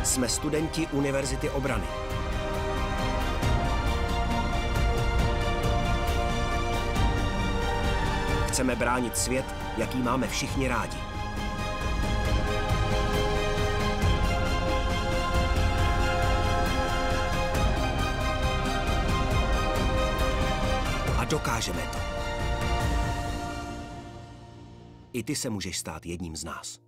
Jsme studenti Univerzity obrany. Chceme bránit svět, jaký máme všichni rádi. A dokážeme to. I ty se můžeš stát jedním z nás.